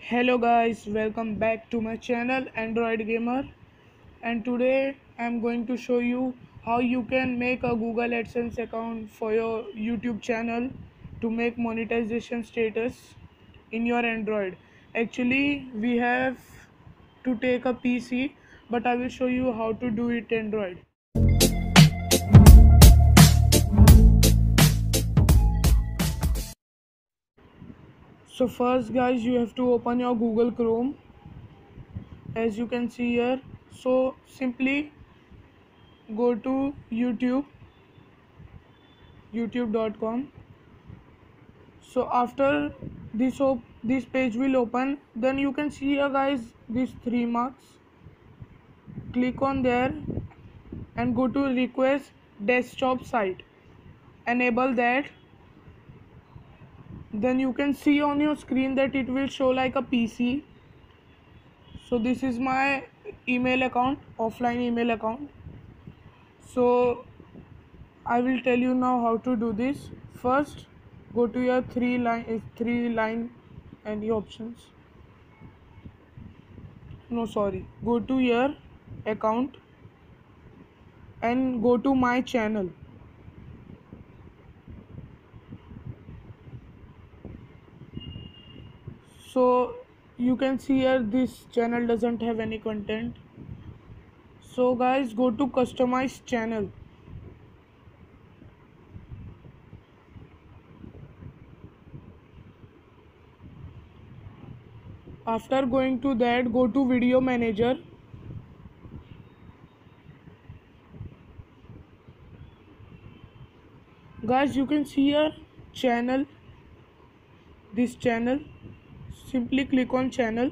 Hello guys, welcome back to my channel Android Gamer, and today I'm going to show you how you can make a Google AdSense account for your YouTube channel to make monetization status in your Android. Actually, we have to take a PC, but I will show you how to do it Android. So first guys, you have to open your Google Chrome as you can see here. So simply go to youtube.com. So after this page will open, then you can see here guys these three marks. Click on there and go to request desktop site, enable that. Then you can see on your screen that it will show like a PC. So this is my email account, offline email account. So I will tell you now how to do this. First, go to your three line any options. No, sorry. Go to your account and go to my channel. So you can see here this channel doesn't have any content. So guys, go to customize channel. After going to that, go to video manager. Guys, you can see here channel, this channel. Simply click on channel.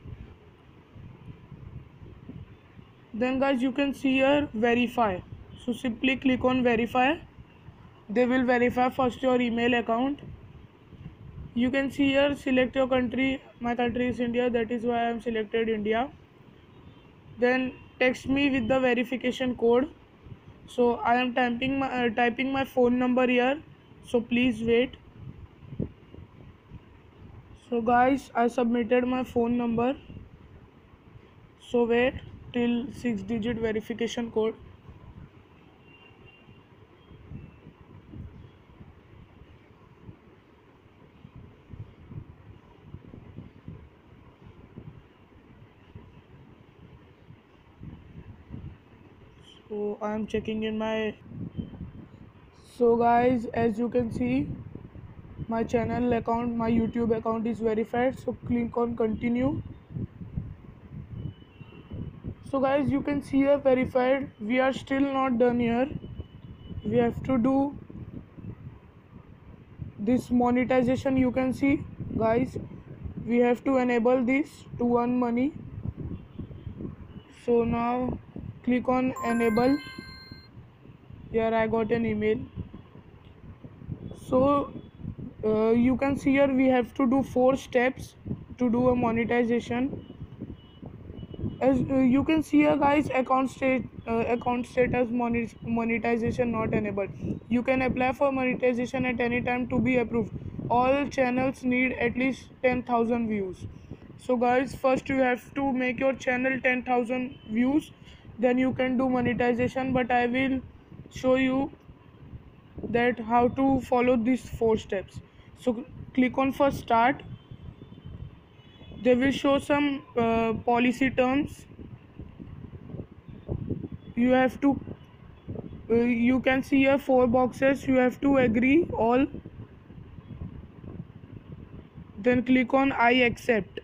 Then guys, you can see here verify. So simply click on verify. They will verify first your email account. You can see here select your country. My country is India, that is why I am selected India. Then text me with the verification code. So I am typing my phone number here, so please wait. So guys, I submitted my phone number, so wait till 6-digit verification code. So I am checking in my. So guys, as you can see, my channel account, my YouTube account is verified. So click on continue. So guys, you can see here verified. We are still not done here. We have to do this monetization. You can see guys, we have to enable this to earn money. So now click on enable. Here I got an email. So you can see here we have to do 4 steps to do a monetization. As you can see here guys, account status monetization not enabled. You can apply for monetization at any time to be approved. All channels need at least 10,000 views. So guys, first you have to make your channel 10,000 views, then you can do monetization. But I will show you that how to follow these 4 steps. So click on first start. They will show some policy terms. You have to you can see here 4 boxes. You have to agree all, then click on I accept.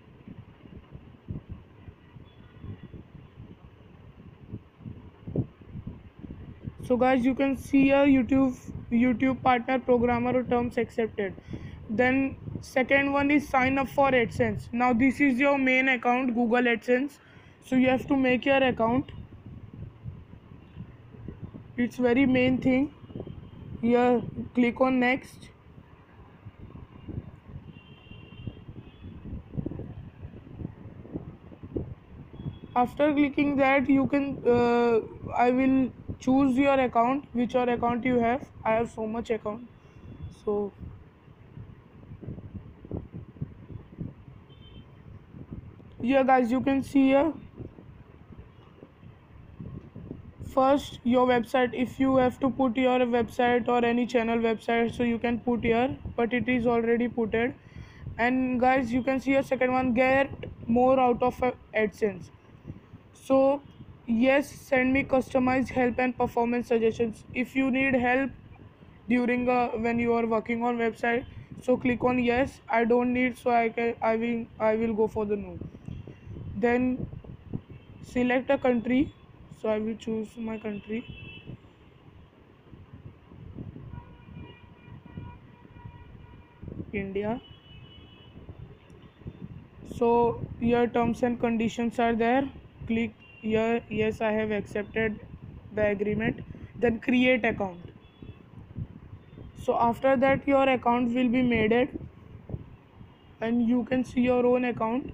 So guys, you can see here YouTube partner programmer terms accepted. Then second one is sign up for AdSense. Now this is your main account, Google AdSense. So you have to make your account. It's very main thing. Here click on next. After clicking that, you can I will choose your account, which account you have. I have so much account, so Yeah guys, you can see here first your website. If you have to put your website or any channel website, so you can put here, but it is already putted. And guys, you can see a second one, get more out of AdSense. So yes, send me customized help and performance suggestions. If you need help during when you are working on website, so click on yes. I don't need, so I will go for the no. Then select a country, so I will choose my country, India. So your terms and conditions are there. Click here, yes, I have accepted the agreement. Then create account. So after that your account will be made and you can see your own account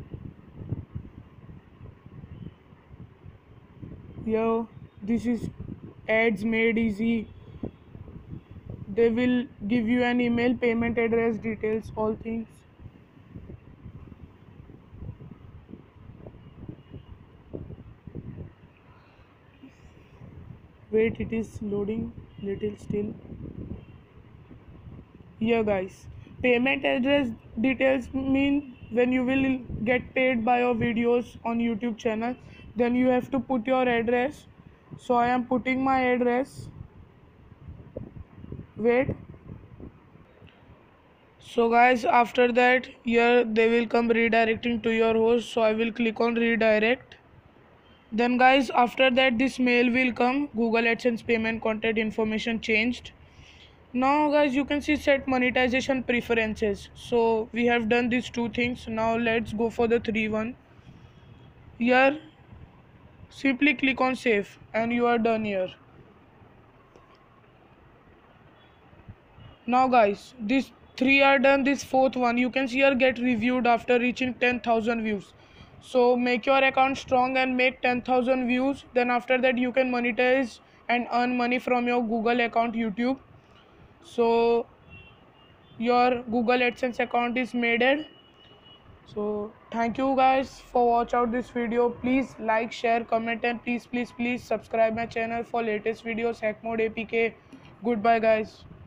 here. This is ads made easy. They will give you an email, payment address details, all things. Wait, it is loading little still. Here guys, payment address details mean when you will get paid by your videos on YouTube channel, then you have to put your address. So I am putting my address. Wait. So guys, after that here they will come redirecting to your host, so I will click on redirect. Then guys, after that this mail will come, Google AdSense payment contact information changed. Now guys, you can see set monetization preferences. So we have done these two things. Now let's go for the 3 one. Here simply click on save and you are done here. Now guys, these three are done. This fourth one, you can see here get reviewed after reaching 10,000 views. So make your account strong and make 10,000 views. Then after that you can monetize and earn money from your Google account YouTube. So your Google AdSense account is made. So thank you guys for watch out this video. Please like, share, comment, and please subscribe my channel for latest videos. Hack mode APK. Goodbye guys.